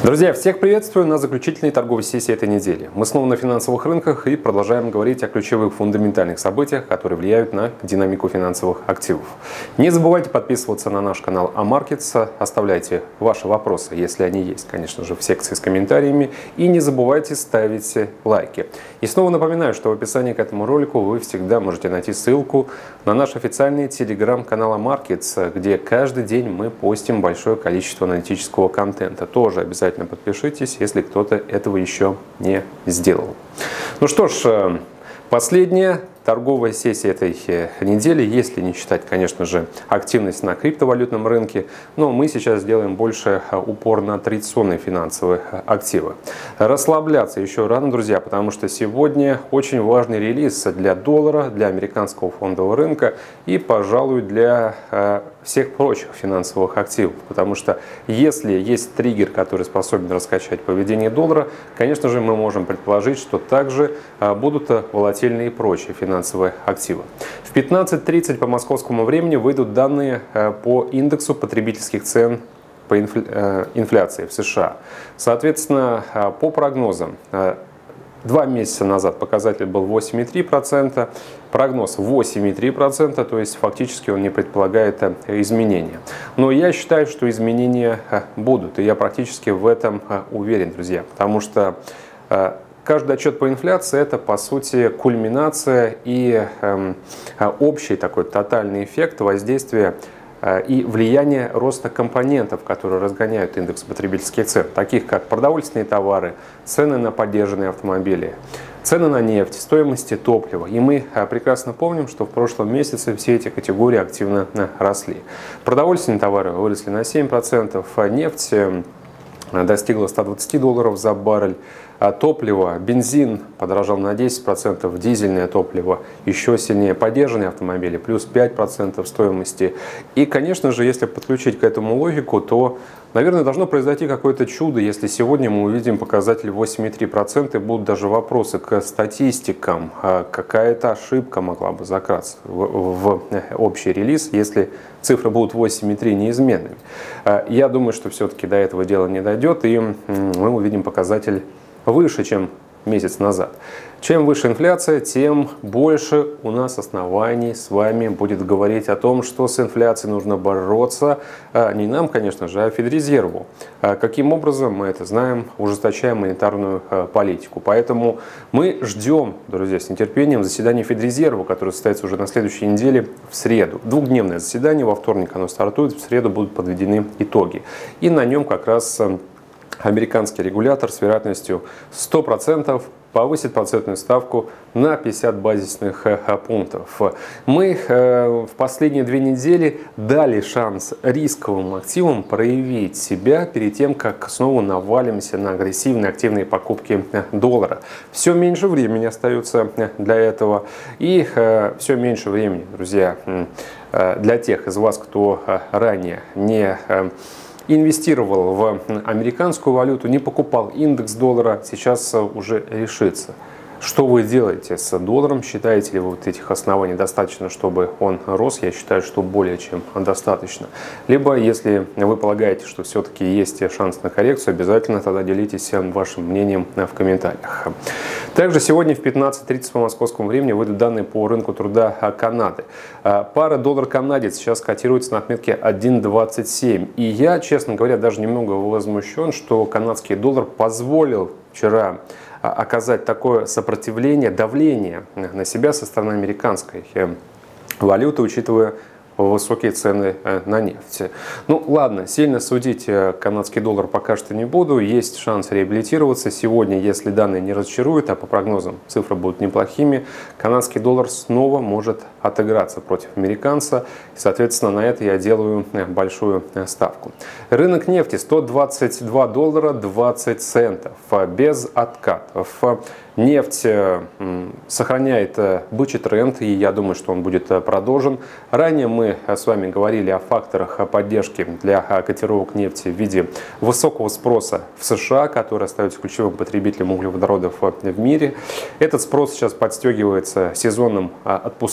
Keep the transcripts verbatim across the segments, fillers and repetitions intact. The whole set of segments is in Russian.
Друзья, всех приветствую на заключительной торговой сессии этой недели. Мы снова на финансовых рынках и продолжаем говорить о ключевых фундаментальных событиях, которые влияют на динамику финансовых активов. Не забывайте подписываться на наш канал Амаркетс, оставляйте ваши вопросы, если они есть, конечно же, в секции с комментариями, и не забывайте ставить лайки. И снова напоминаю, что в описании к этому ролику вы всегда можете найти ссылку на наш официальный телеграм-канал Амаркетс, где каждый день мы постим большое количество аналитического контента. Тоже обязательно подпишитесь, если кто-то этого еще не сделал. Ну что ж, последняя торговая сессия этой недели, если не считать, конечно же, активность на криптовалютном рынке, но мы сейчас сделаем больше упор на традиционные финансовые активы. Расслабляться еще рано, друзья, потому что сегодня очень важный релиз для доллара, для американского фондового рынка и, пожалуй, для всех прочих финансовых активов. Потому что если есть триггер, который способен раскачать поведение доллара, конечно же, мы можем предположить, что также будут волатильные и прочие финансовые активы. В пятнадцать тридцать по московскому времени выйдут данные по индексу потребительских цен по инфляции в США. Соответственно, по прогнозам, два месяца назад показатель был восемь и три десятых процента, прогноз восемь и три десятых процента, то есть фактически он не предполагает изменения. Но я считаю, что изменения будут, и я практически в этом уверен, друзья, потому что каждый отчет по инфляции – это, по сути, кульминация и э, общий такой тотальный эффект воздействия э, и влияния роста компонентов, которые разгоняют индекс потребительских цен, таких как продовольственные товары, цены на поддержанные автомобили, цены на нефть, стоимости топлива. И мы прекрасно помним, что в прошлом месяце все эти категории активно росли. Продовольственные товары выросли на семь процентов, а нефть достигла ста двадцати долларов за баррель. А топливо, бензин подорожал на десять процентов, дизельное топливо еще сильнее, подержанные автомобили плюс пять процентов стоимости. И, конечно же, если подключить к этому логику, то, наверное, должно произойти какое-то чудо, если сегодня мы увидим показатель восемь и три десятых процента, и будут даже вопросы к статистикам. Какая-то ошибка могла бы закраться в, в общий релиз, если цифры будут восемь и три неизменными. Я думаю, что все-таки до этого дела не дойдет, и мы увидим показатель выше, чем месяц назад. Чем выше инфляция, тем больше у нас оснований с вами будет говорить о том, что с инфляцией нужно бороться. Не нам, конечно же, а Федрезерву. Каким образом, мы это знаем, ужесточаем монетарную политику. Поэтому мы ждем, друзья, с нетерпением заседание Федрезерва, которое состоится уже на следующей неделе в среду. Двухдневное заседание, во вторник оно стартует, в среду будут подведены итоги. И на нем как раз американский регулятор с вероятностью сто процентов повысит процентную ставку на пятьдесят базисных пунктов. Мы в последние две недели дали шанс рисковым активам проявить себя перед тем, как снова навалимся на агрессивные активные покупки доллара. Все меньше времени остается для этого, и все меньше времени, друзья, для тех из вас, кто ранее не инвестировал в американскую валюту, не покупал индекс доллара, сейчас уже решится. Что вы делаете с долларом? Считаете ли вы вот этих оснований достаточно, чтобы он рос? Я считаю, что более чем достаточно. Либо, если вы полагаете, что все-таки есть шанс на коррекцию, обязательно тогда делитесь вашим мнением в комментариях. Также сегодня в пятнадцать тридцать по московскому времени выйдут данные по рынку труда Канады. Пара доллар-канадец сейчас котируется на отметке один двадцать семь. И я, честно говоря, даже немного возмущен, что канадский доллар позволил вчера оказать такое сопротивление, давление на себя со стороны американской валюты, учитывая высокие цены на нефть. Ну ладно, сильно судить канадский доллар пока что не буду. Есть шанс реабилитироваться. Сегодня, если данные не разочаруют, а по прогнозам цифры будут неплохими, канадский доллар снова может отыграться против американца. И, соответственно, на это я делаю большую ставку. Рынок нефти сто двадцать два доллара двадцать центов без откатов. Нефть сохраняет бычий тренд, и я думаю, что он будет продолжен. Ранее мы с вами говорили о факторах поддержки для котировок нефти в виде высокого спроса в США, который остается ключевым потребителем углеводородов в мире. Этот спрос сейчас подстегивается сезоном отпусков и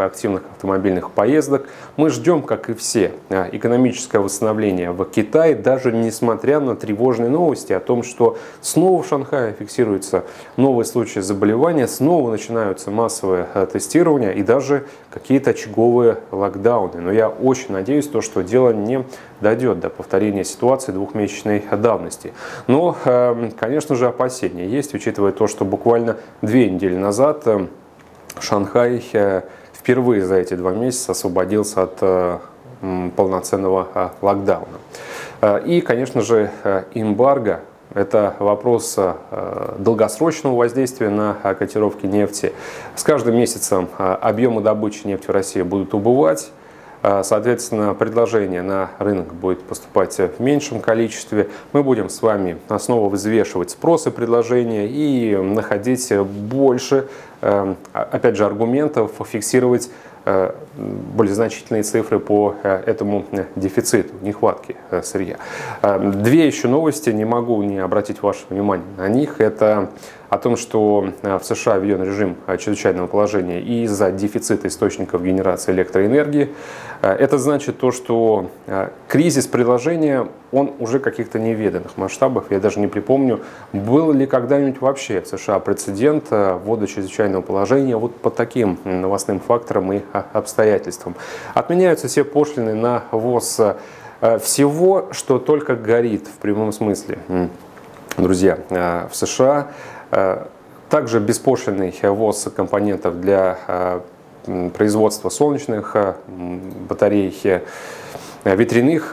активных автомобильных поездок. Мы ждем, как и все, экономическое восстановление в Китае, даже несмотря на тревожные новости о том, что снова в Шанхае фиксируются новые случаи заболевания, снова начинаются массовые тестирования и даже какие-то очаговые локдауны. Но я очень надеюсь, то, что дело не дойдет до повторения ситуации двухмесячной давности. Но, конечно же, опасения есть, учитывая то, что буквально две недели назад Шанхай впервые за эти два месяца освободился от полноценного локдауна. И, конечно же, эмбарго – это вопрос долгосрочного воздействия на котировки нефти. С каждым месяцем объемы добычи нефти в России будут убывать. Соответственно, предложение на рынок будет поступать в меньшем количестве. Мы будем с вами снова взвешивать спрос и предложение и находить больше, опять же, аргументов, фиксировать более значительные цифры по этому дефициту, нехватке сырья. Две еще новости, не могу не обратить ваше внимание на них. Это о том, что в США введен режим чрезвычайного положения из-за дефицита источников генерации электроэнергии. Это значит то, что кризис предложения, он уже каких-то неведанных масштабов. Я даже не припомню, был ли когда-нибудь вообще в США прецедент ввода чрезвычайного положения вот по таким новостным факторам и обстоятельствам. Отменяются все пошлины на ввоз всего, что только горит в прямом смысле. Друзья, в США также беспошлинный ввоз компонентов для производства солнечных батарей, ветряных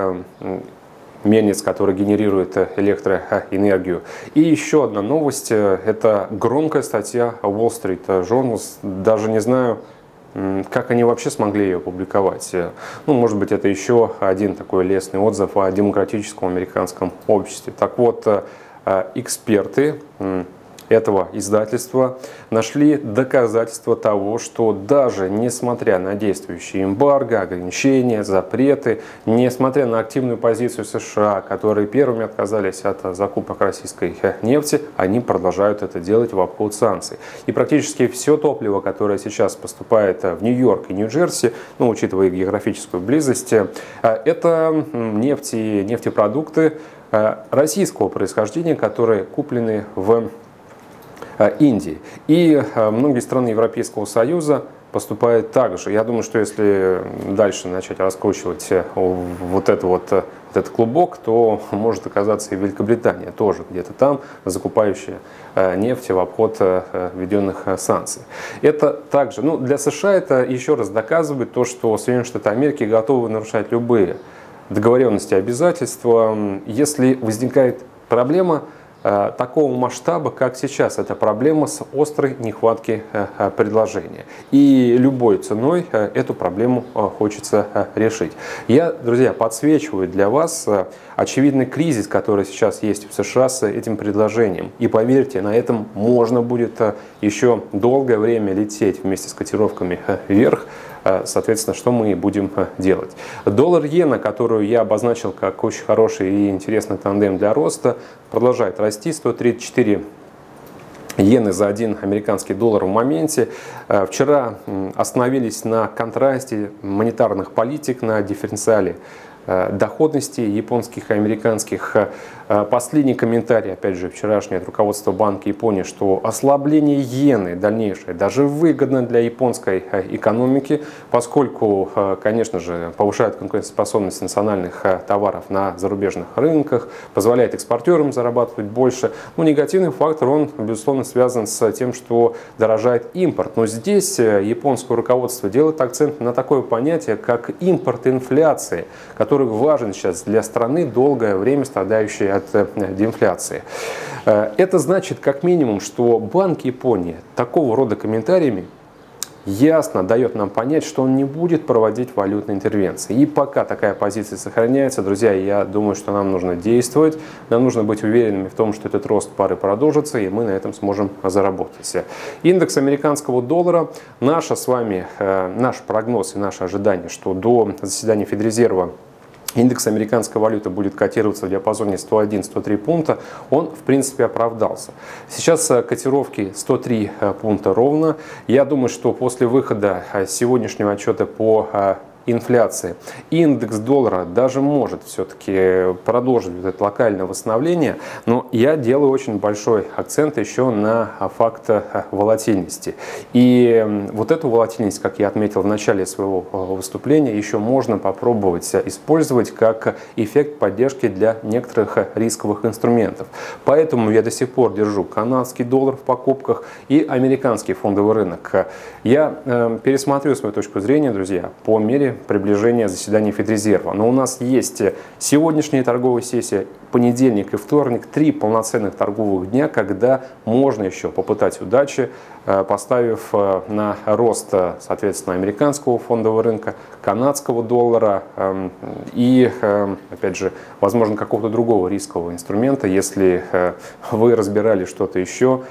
мельниц, которые генерируют электроэнергию. И еще одна новость, это громкая статья Wall Street Journal, даже не знаю, как они вообще смогли ее опубликовать. Ну, может быть, это еще один такой лестный отзыв о демократическом американском обществе. Так вот, эксперты этого издательства нашли доказательства того, что даже несмотря на действующие эмбарго, ограничения, запреты, несмотря на активную позицию США, которые первыми отказались от закупок российской нефти, они продолжают это делать в обход санкций. И практически все топливо, которое сейчас поступает в Нью-Йорк и Нью-Джерси, ну, учитывая географическую близость, это нефть и нефтепродукты российского происхождения, которые куплены в Индии. И многие страны Европейского Союза поступают так же. Я думаю, что если дальше начать раскручивать вот, это вот, вот этот клубок, то может оказаться и Великобритания тоже где-то там, закупающая нефть в обход введенных санкций. Это также, ну, для США это еще раз доказывает то, что Соединенные Штаты Америки готовы нарушать любые договоренности и обязательства, если возникает проблема такого масштаба, как сейчас. Это проблема с острой нехваткой предложения. И любой ценой эту проблему хочется решить. Я, друзья, подсвечиваю для вас очевидный кризис, который сейчас есть в США с этим предложением. И поверьте, на этом можно будет еще долгое время лететь вместе с котировками вверх. Соответственно, что мы будем делать? Доллар-иена, которую я обозначил как очень хороший и интересный тандем для роста, продолжает расти. сто тридцать четыре иены за один американский доллар в моменте. Вчера остановились на контрасте монетарных политик, на дифференциале доходности японских и американских. Последний комментарий, опять же, вчерашний от руководства Банка Японии, что ослабление иены дальнейшее даже выгодно для японской экономики, поскольку, конечно же, повышает конкурентоспособность национальных товаров на зарубежных рынках, позволяет экспортерам зарабатывать больше. Но негативный фактор, он, безусловно, связан с тем, что дорожает импорт. Но здесь японское руководство делает акцент на такое понятие, как импорт инфляции, который важен сейчас для страны, долгое время страдающей от дефляции. Это значит, как минимум, что Банк Японии такого рода комментариями ясно дает нам понять, что он не будет проводить валютные интервенции. И пока такая позиция сохраняется, друзья, я думаю, что нам нужно действовать, нам нужно быть уверенными в том, что этот рост пары продолжится, и мы на этом сможем заработать. Индекс американского доллара, наша с вами, наш прогноз и наше ожидание, что до заседания Федрезерва индекс американской валюты будет котироваться в диапазоне сто один — сто три пункта, он в принципе оправдался. Сейчас котировки сто три пункта ровно. Я думаю, что после выхода сегодняшнего отчета по инфляции индекс доллара даже может все-таки продолжить вот это локальное восстановление, но я делаю очень большой акцент еще на факт волатильности. И вот эту волатильность, как я отметил в начале своего выступления, еще можно попробовать использовать как эффект поддержки для некоторых рисковых инструментов. Поэтому я до сих пор держу канадский доллар в покупках и американский фондовый рынок. Я э, пересмотрю свою точку зрения, друзья, по мере приближения заседания Федрезерва. Но у нас есть сегодняшняя торговая сессия, понедельник и вторник, три полноценных торговых дня, когда можно еще попытать удачи, поставив на рост, соответственно, американского фондового рынка, канадского доллара и, опять же, возможно, какого-то другого рискового инструмента, если вы разбирали что-то еще,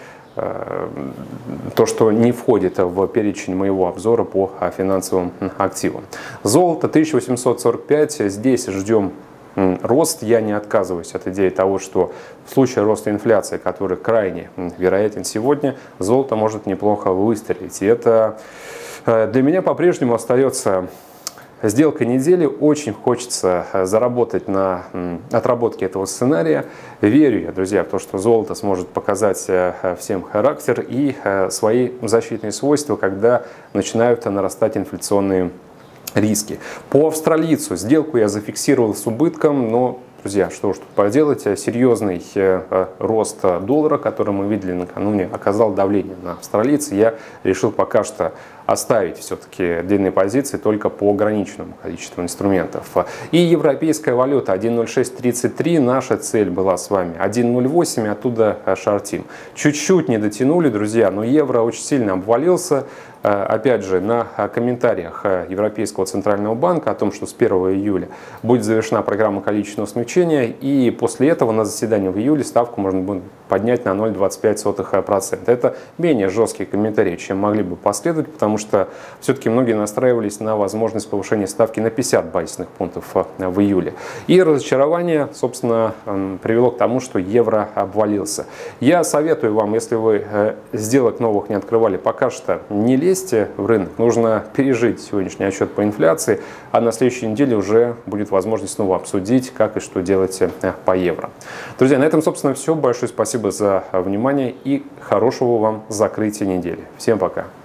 то, что не входит в перечень моего обзора по финансовым активам. Золото тысяча восемьсот сорок пять. Здесь ждем рост. Я не отказываюсь от идеи того, что в случае роста инфляции, который крайне вероятен сегодня, золото может неплохо выстрелить. И это для меня по-прежнему остается сделка недели. Очень хочется заработать на отработке этого сценария. Верю я, друзья, в то, что золото сможет показать всем характер и свои защитные свойства, когда начинают нарастать инфляционные риски. По австралийцу сделку я зафиксировал с убытком, но, друзья, что уж тут поделать, серьезный рост доллара, который мы видели накануне, оказал давление на австралийца. Я решил пока что оставить все-таки длинные позиции только по ограниченному количеству инструментов. И европейская валюта один ноль шесть тридцать три, наша цель была с вами один ноль восемь, оттуда шортим. Чуть-чуть не дотянули, друзья, но евро очень сильно обвалился. Опять же, на комментариях Европейского центрального банка о том, что с первого июля будет завершена программа количественного смягчения, и после этого на заседании в июле ставку можно будет поднять на ноль целых двадцать пять сотых процента. Это менее жесткие комментарии, чем могли бы последовать, потому что все-таки многие настраивались на возможность повышения ставки на пятьдесят базисных пунктов в июле. И разочарование, собственно, привело к тому, что евро обвалился. Я советую вам, если вы сделок новых не открывали, пока что не лезьте в рынок. Нужно пережить сегодняшний отчет по инфляции, а на следующей неделе уже будет возможность снова обсудить, как и что делать по евро. Друзья, на этом, собственно, все. Большое спасибо за внимание и хорошего вам закрытия недели. Всем пока!